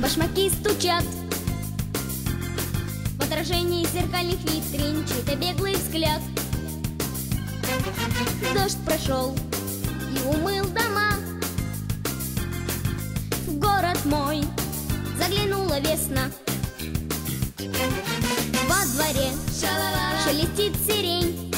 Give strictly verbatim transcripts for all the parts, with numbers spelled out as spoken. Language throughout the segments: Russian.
башмаки стучат. В отражении зеркальных витрин чей-то беглый взгляд. Дождь прошел и умыл дома. В город мой заглянула весна. Во дворе шелестит сирень.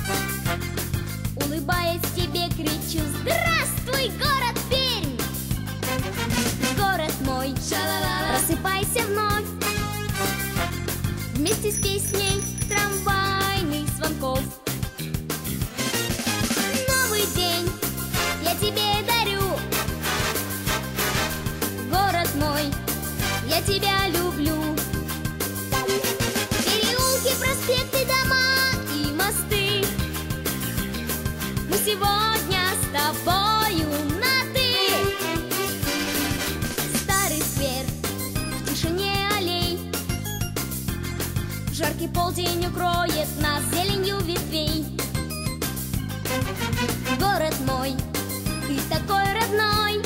Улыбаясь тебе, кричу: здравствуй, город Пермь! Город мой, просыпайся вновь вместе с песней трамвайных звонков. Новый день я тебе дарю, город мой, я тебя люблю. Переулки, проспекты, дома и мосты, мы сегодня с тобою на «ты». Старый сквер в тишине аллей, в жаркий полдень укроет нас зеленью ветвей. Город мой, ты такой родной,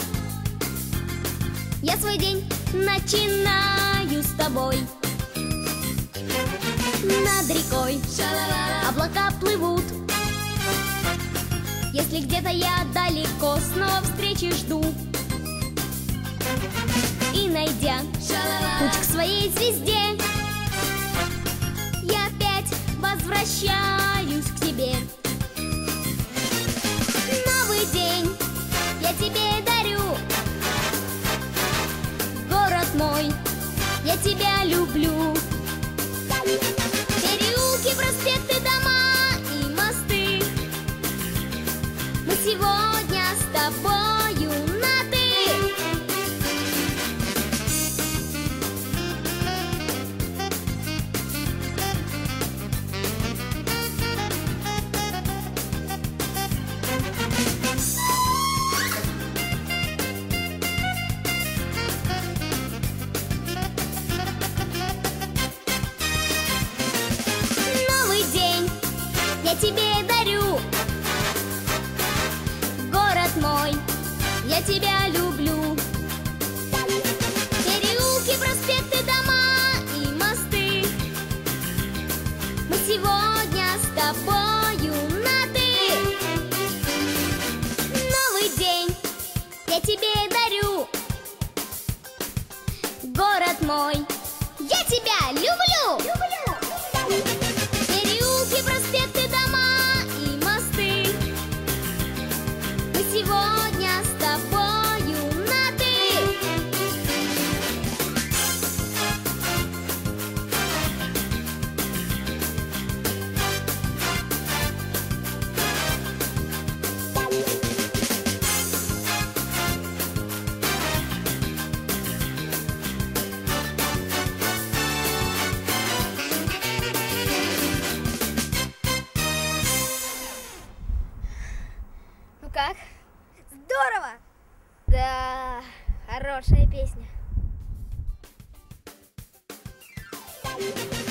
я свой день начинаю с тобой. Над рекой облака плывут, если где-то я далеко, снова встречи жду. И найдя путь к своей звезде, я опять возвращаюсь к тебе. Новый день я тебе дарю, город мой, я тебя люблю. Переулки, проспекты, дома и мосты, мы сегодня с тобою на «ты». Новый день я тебе дарю, город мой, я тебя люблю. Переулки, проспекты, дома и мосты, мы сегодня с тобою на «ты». Новый день я тебе дарю, город мой, я тебя люблю. Переулки, проспекты, дома и мосты, мы сегодня с тобою на «ты». Ну как? Здорово! Да, хорошая песня.